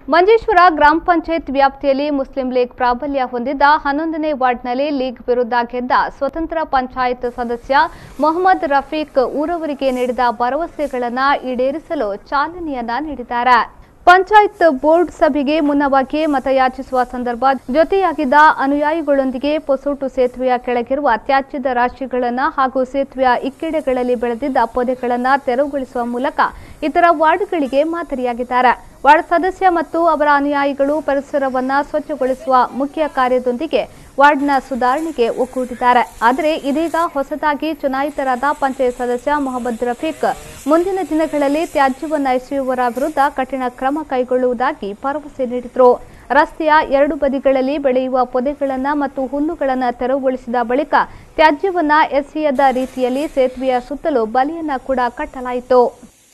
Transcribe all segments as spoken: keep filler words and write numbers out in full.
ಮಂಜೇಶ್ವರ ಗ್ರಾಮ ಪಂಚಾಯತ್ ವ್ಯಾಪ್ತಿಯಲ್ಲಿ Muslim league ಪ್ರಾಬಲ್ಯ ಹೊಂದಿದ್ದ ಹನ್ನೊಂದನೇ ವಾರ್ಡ್ನಲ್ಲಿ ಲೀಗ್ ವಿರುದ್ಧ ಗೆದ್ದ ಸ್ವತಂತ್ರ ಪಂಚಾಯತ್ ಸದಸ್ಯ ಮೊಹಮ್ಮದ್ ರಫೀಕ್ ಊರವರಿಗೆ ನೀಡಿದ ಭರವಸೆಗಳನ್ನು ಈಡೇರಿಸಲು ಚಾಲನೆಯನ್ನ ನೀಡಿದ್ದಾರೆ. ಪಂಚಾಯತ್ ಬೋರ್ಡ್ ಸಭೆಗೆ ಮುನ್ನವಾಗಿ ಮತಯಾಚಿಸುವ ಸಂದರ್ಭ ಜೊತೆಯಾಗಿದ್ದ ಅನುಯಾಯಿಗಳೊಂದಿಗೆ ಪೊಸೋಟು ಸೇತುವೆಯ ಕೆಳಗಿರುವ ತ್ಯಾಜ್ಯದ ರಾಶಿಗಳನ್ನು ಹಾಗೂ ಸೇತುವೆಯ ಇಕ್ಕೆಡೆಗಳಲ್ಲಿ ಬೆಳೆದಿದ್ದ ಪೊದೆಗಳನ್ನು ತೆರವುಗೊಳಿಸುವ ಮೂಲಕ ಇತರ ವಾರ್ಡ್ಗಳಿಗೆ ಮಾದರಿಯಾಗಿದ್ದಾರೆ. ವಾರ್ಡ್ ಸದಸ್ಯ ಮತ್ತು ಅವರ ಅನುಯಾಯಿಗಳು ಪರಿಸರವನ್ನು ಸ್ವಚ್ಛಗೊಳಿಸುವ ಮುಖ್ಯ ಕಾರ್ಯದೊಂದಿಗೆ ವಾರ್ಡ್ನ ಸುಧಾರಣೆಗೆ ಒಗ್ಗೂಡಿದ್ದಾರೆ. ಆದರೆ ಇದೀಗ ಹೊಸದಾಗಿ ಚುನಾಯಿತರಾದ ಪಂಚಾಯತ್ ಸದಸ್ಯ ಮೊಹಮ್ಮದ್ ರಫೀಕ್ ಮುಂದಿನ ದಿನಗಳಲ್ಲಿ ತ್ಯಾಜ್ಯವನ್ನು ಎಸೆಯುವವರ ವಿರುದ್ಧ ಕಠಿಣ ಕ್ರಮ ಕೈಗೊಳ್ಳುವುದಾಗಿ ಭರವಸೆ ನೀಡಿದರು. ರಸ್ತೆಯ ಎರಡು ಬದಿಗಳಲ್ಲಿ ಬೆಳೆಯುವ ಪೊದೆಗಳನ್ನು ಮತ್ತು ಹುಲ್ಲುಗಳನ್ನು ತೆರವುಗೊಳಿಸಿದ ಬಳಿಕ ತ್ಯಾಜ್ಯವನ್ನು ಎಸೆಯದ ರೀತಿಯಲ್ಲಿ ಸೇತುವೆಯ ಸುತ್ತಲೂ ಬಲೆಯನ್ನು ಕೂಡ ಕಟ್ಟಲಾಯಿತು.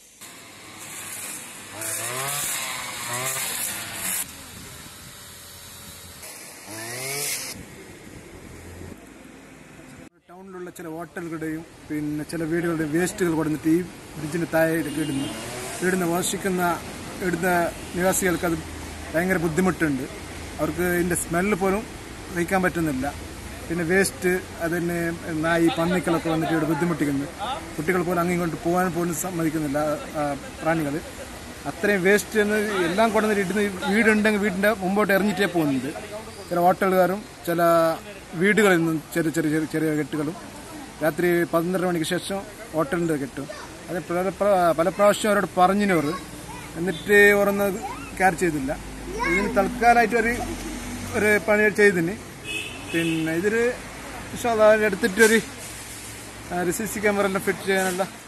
ടൗണിലുള്ള ചില ഹോട്ടലുകളുടെയും പിന്നെ ചില വീടുകളുടെയും വേസ്റ്റുകൾ കൊടുത്തിട്ട് ഈ ബ്രിഡ്ജിന് താഴെയൊക്കെ ഇടുന്നു ഇടുന്ന വസിക്കുന്ന ഇടുന്ന നിവാസികൾക്ക് അത് ഭയങ്കര ബുദ്ധിമുട്ടുണ്ട്. അവർക്ക് ഇതിൻ്റെ സ്മെല്ല് പോലും സഹിക്കാൻ പറ്റുന്നില്ല. പിന്നെ വേസ്റ്റ് അതിന് നായി പന്നിക്കളൊക്കെ വന്നിട്ട് ഇവിടെ ബുദ്ധിമുട്ടിക്കുന്നു. കുട്ടികൾ പോലും അങ്ങോട്ട് പോകാൻ പോലും സമ്മതിക്കുന്നില്ല പ്രാണികൾ. അത്രയും വേസ്റ്റ് എന്ന് എല്ലാം കൊണ്ടുവന്നിട്ട് ഇടുന്ന വീടുണ്ടെങ്കിൽ വീടിൻ്റെ മുമ്പോട്ട് ഇറങ്ങിയിട്ടേ പോകുന്നുണ്ട്. ചില ഹോട്ടലുകാരും ചില വീടുകളിൽ നിന്നും ചെറിയ ചെറിയ ചെറിയ ചെറിയ കെട്ടുകളും രാത്രി പന്ത്രണ്ട് മണിക്ക് ശേഷം ഹോട്ടലിൻ്റെ കെട്ടും അത് പല പ്രാവശ്യം അവരോട് പറഞ്ഞിനവർ എന്നിട്ട് ഓരോന്ന് കെയർ ചെയ്തില്ല. ഇതിന് തൽക്കാലമായിട്ട് ഒരു ഒരു പണി ചെയ്തിന്. പിന്നെ ഇതിൽ എടുത്തിട്ടൊരു സി സി ക്യാമറ എല്ലാം ഫിറ്റ് ചെയ്യാനുള്ള